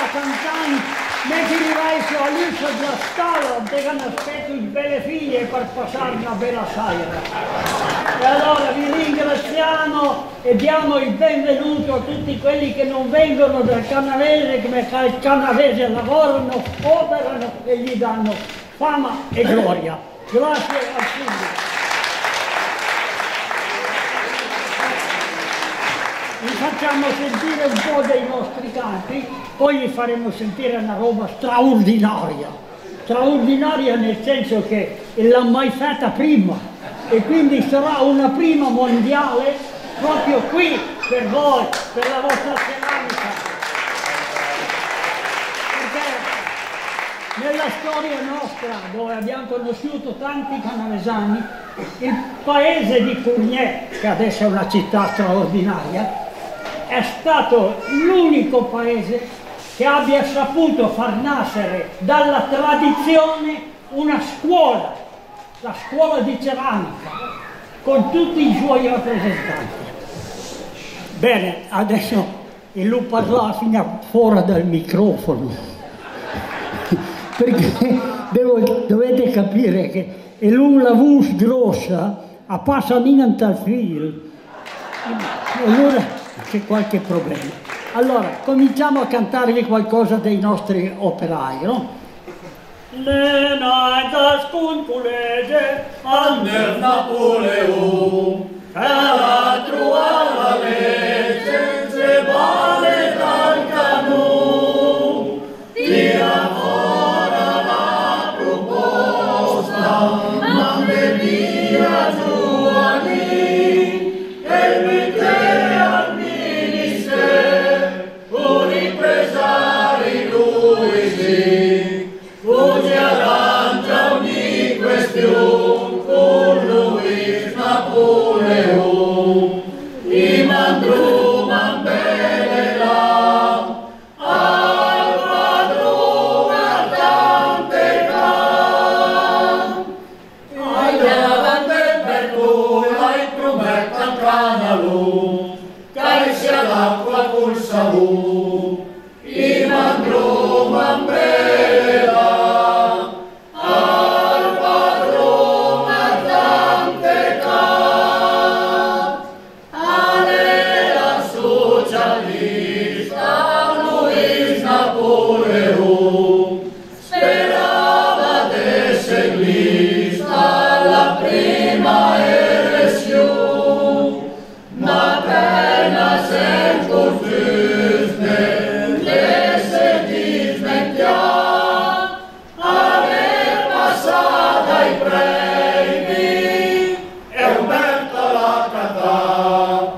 cantando, metti di vai su all'inizio della scala, devono aspettare le belle figlie per passare una bella sera. E allora vi ringraziamo e diamo il benvenuto a tutti quelli che non vengono dal Canavese, come il Canavese lavorano, operano e gli danno fama e gloria. Grazie a tutti. Vi facciamo sentire un po' dei nostri canti, poi vi faremo sentire una roba straordinaria. Straordinaria nel senso che non l'ha mai fatta prima e quindi sarà una prima mondiale proprio qui per voi, per la vostra ceramica. Perché nella storia nostra, dove abbiamo conosciuto tanti canavesani, il paese di Cournier, che adesso è una città straordinaria, è stato l'unico paese che abbia saputo far nascere dalla tradizione una scuola, la scuola di ceramica, con tutti i suoi rappresentanti. Bene, adesso il lu parla fino fuori dal microfono, perché dovete capire che è una voce grossa, a passa in tal filo, e allora c'è qualche problema. Allora, cominciamo a cantarvi qualcosa dei nostri operai, no? Lena dascun culege al mer Napoleon, teatru alla legge, se vale dal canon, tira fora la proposta, mande via giovani, e mette al ministero, un impresari Luigi, così arrangia ogni questione con Luis Napoleon, i mandru manbelerà al padrone ardente can, ai davanti per cui ai prometta il canalù, che sia l'acqua col savù, i mandru manbelerà al padrone ardente can, alla socialista Luis Napoleon, sperava d'essere lista la prima elezione, ma appena s'è confusne, l'esse dismettia, aver passato ai premi, e Umberto la catà.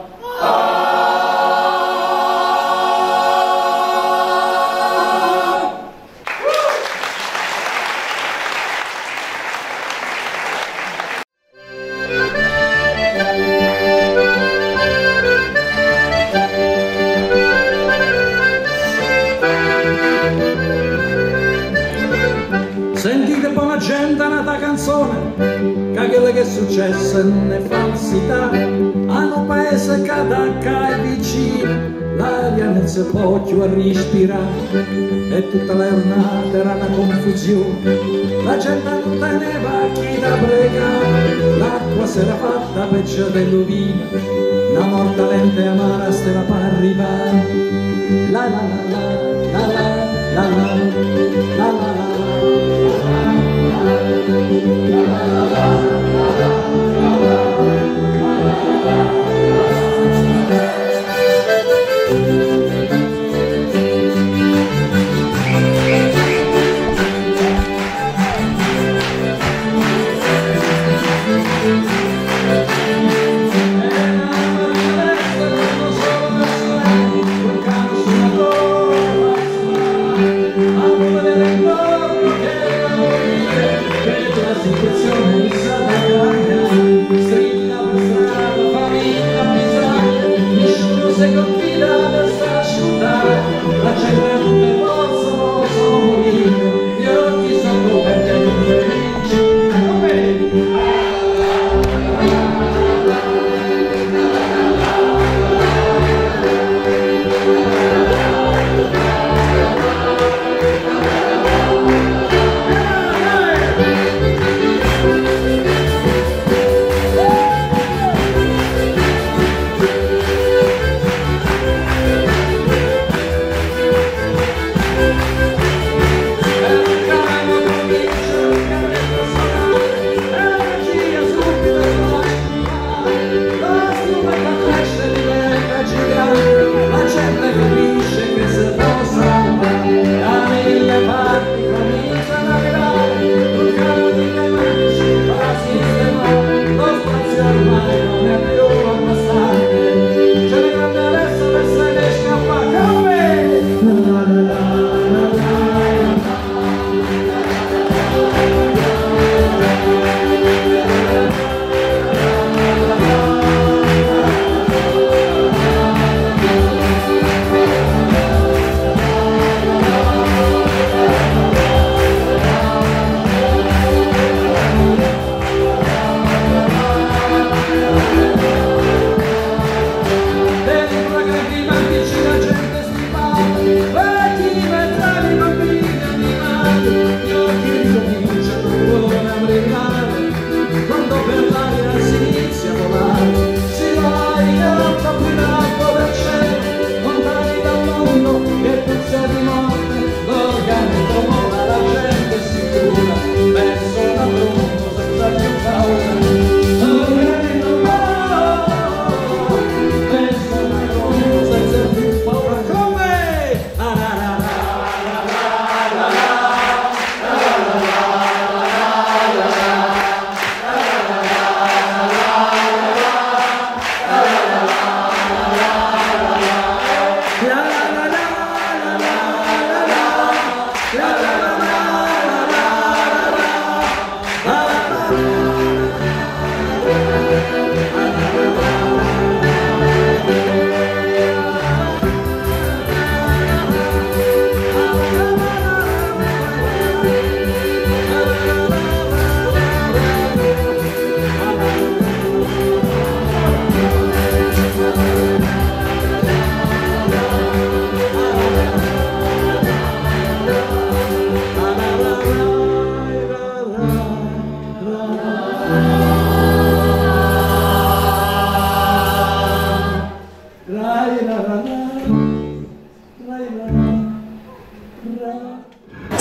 Sentite buona gente, nata canzone, che quello che è successo non è falsità. A un paese che attacca è vicino, l'aria non si può più respirare, e tutta la giornata era una confusione, la gente non teneva chi da pregare, l'acqua si era fatta peggio dell'uvina, una morta lenta e amara stava per arrivare. La la la la la la la la la la.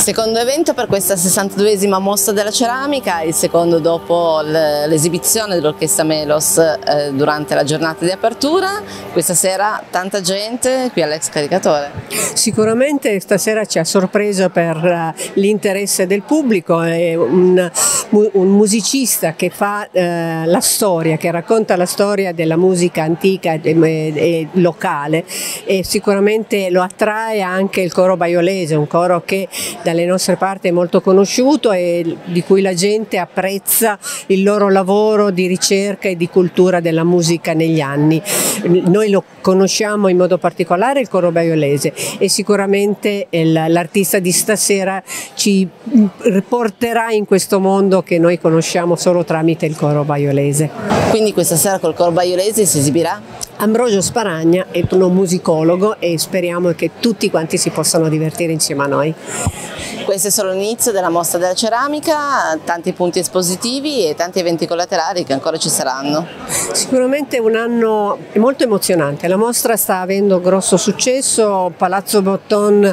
Secondo evento per questa 62esima Mostra della Ceramica, il secondo dopo l'esibizione dell'Orchestra Melos durante la giornata di apertura. Questa sera tanta gente qui all'ex Caricatore. Sicuramente stasera ci ha sorpreso per l'interesse del pubblico, è un musicista che fa la storia, che racconta la storia della musica antica e locale, e sicuramente lo attrae anche il coro baiolese, un coro che dalle nostre parti è molto conosciuto e di cui la gente apprezza il loro lavoro di ricerca e di cultura della musica negli anni. Noi lo conosciamo in modo particolare, il coro baiolese, e sicuramente l'artista di stasera ci porterà in questo mondo che noi conosciamo solo tramite il coro baiolese. Quindi questa sera col coro baiolese si esibirà? Ambrogio Sparagna è uno musicologo e speriamo che tutti quanti si possano divertire insieme a noi. Questo è solo l'inizio della Mostra della Ceramica, tanti punti espositivi e tanti eventi collaterali che ancora ci saranno. Sicuramente un anno molto emozionante, la mostra sta avendo grosso successo, Palazzo Botton,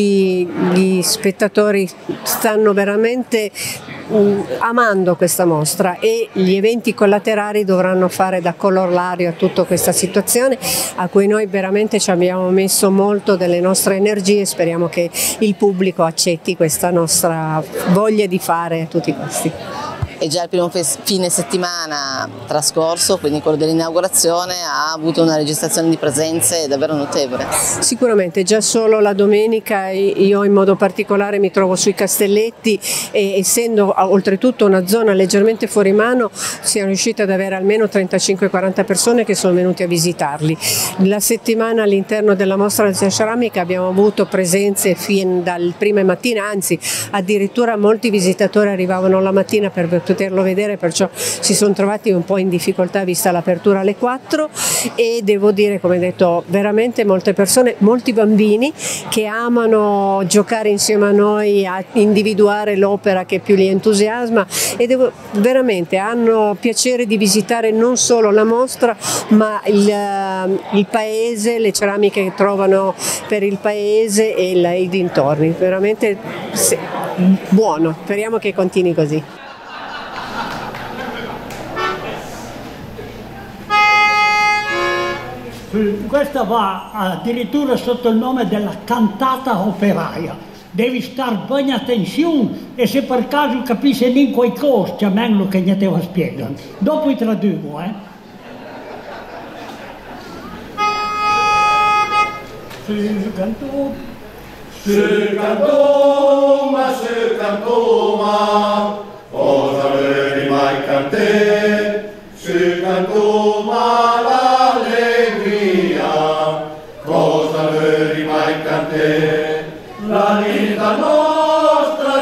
gli spettatori stanno veramente amando questa mostra e gli eventi collaterali dovranno fare da corollario a tutta questa situazione a cui noi veramente ci abbiamo messo molto delle nostre energie e speriamo che il pubblico accetti questa nostra voglia di fare a tutti i costi. E già il primo fine settimana trascorso, quindi quello dell'inaugurazione, ha avuto una registrazione di presenze davvero notevole. Sicuramente, già solo la domenica io in modo particolare mi trovo sui Castelletti e essendo oltretutto una zona leggermente fuori mano siamo riusciti ad avere almeno 35-40 persone che sono venuti a visitarli. La settimana all'interno della Mostra della Ceramica abbiamo avuto presenze fin dal prima mattina, anzi addirittura molti visitatori arrivavano la mattina per poterlo vedere, perciò si sono trovati un po' in difficoltà vista l'apertura alle 4 e devo dire, come detto, veramente molte persone, molti bambini che amano giocare insieme a noi a individuare l'opera che più li entusiasma e veramente hanno piacere di visitare non solo la mostra ma il paese, le ceramiche che trovano per il paese e i dintorni, veramente buono, speriamo che continui così. Questa va addirittura sotto il nome della cantata operaia. Devi star bene attenzione e se per caso capisci in qualcosa, c'è meglio che ne te lo spiegano. Dopo i traduco, Si cantoma, cosa vedi mai cantè, si cantoma l'allegria, cosa vedi mai cantè, la vita nostra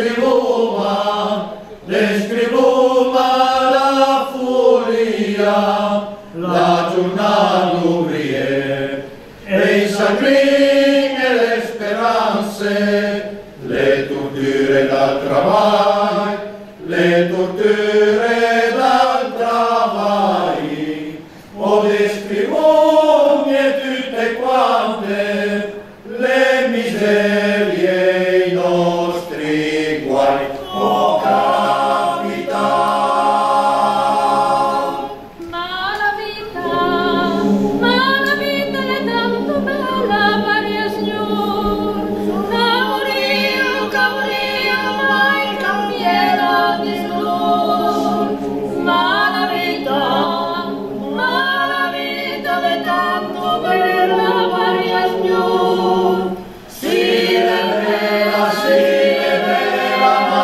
descrivuma la furia, la giornata l'uvrie, e i sacrini e le speranze, le torture dal travaglio, le torture dal travaglio, o descrivone tutte quante, le miserie, i nostri guai, o capitano. Ma la vita è tanto bella, Maria Signor, caurio, mai cambiera di slor. Ma la vita è tanto bella, Maria Signor, si rivela, ma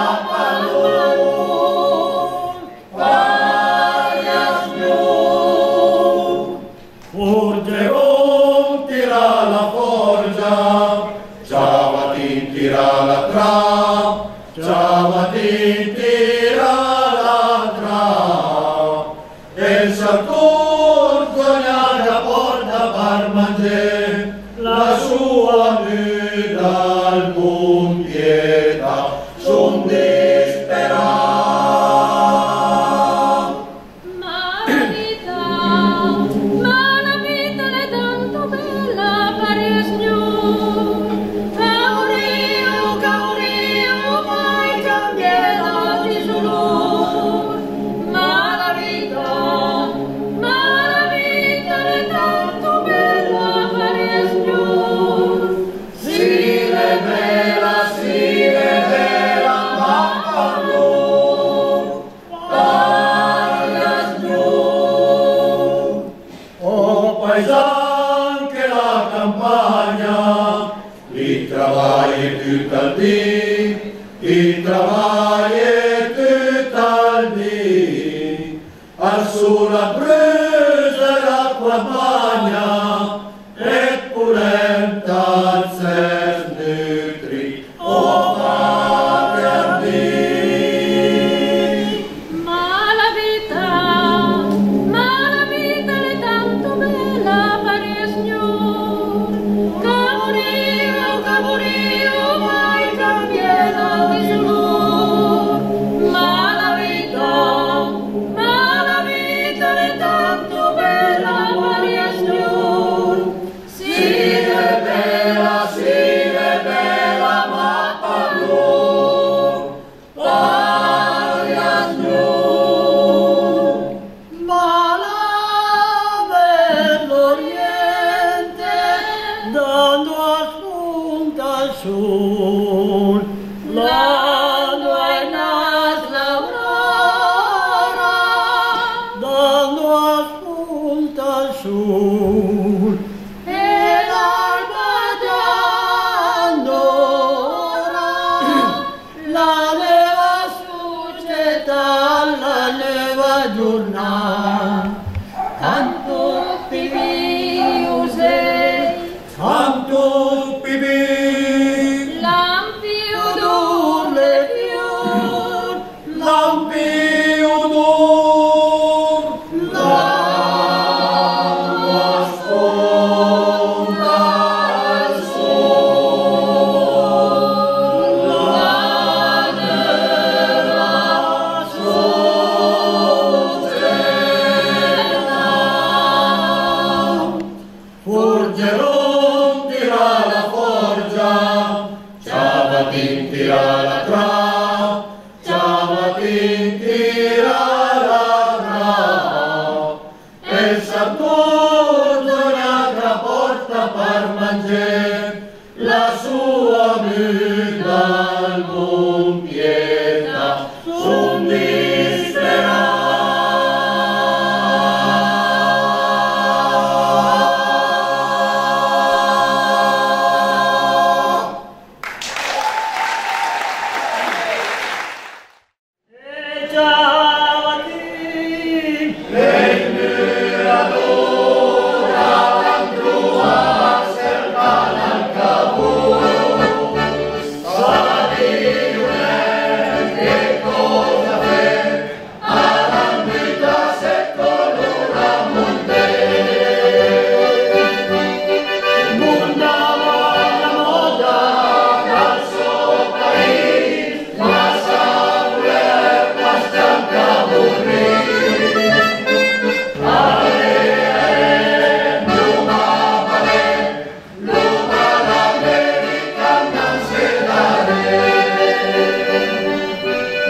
Maria Signor. Forgeron tira la forgia, Giavatin tira la tra, Giavatin tira la tra, e il Saturno che porta per mangiare la sua nuda al puntieta, son disperato. Ma la vita è tanto bella, Maria Signor, caurio, paysan que la campagna, il travaille tout al dì, il travaille tout al dì, al sulla bruse l'acqua bagna, et pulenta ses nutri, o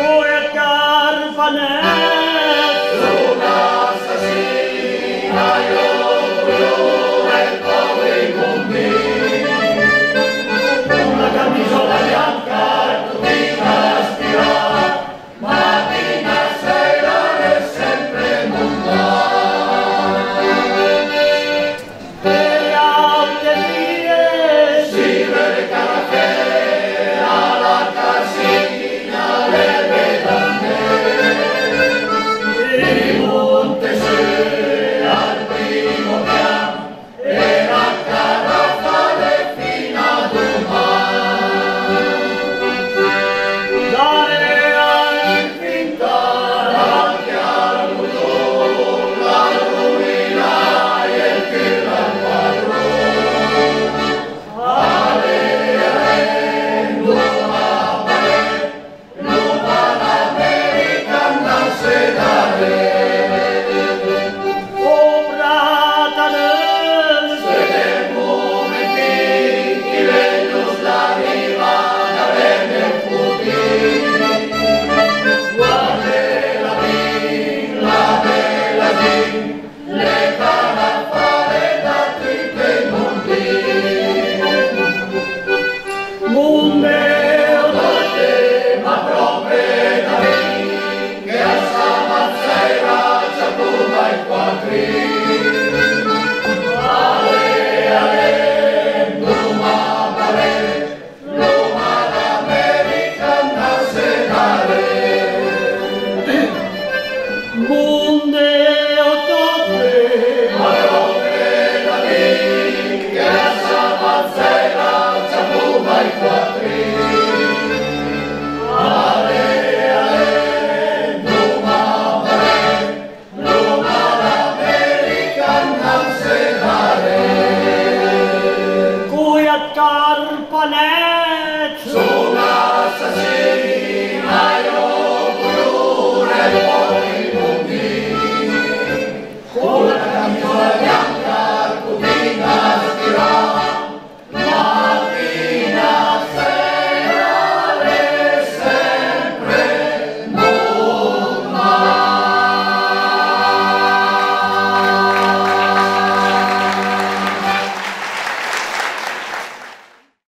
Luca assassina,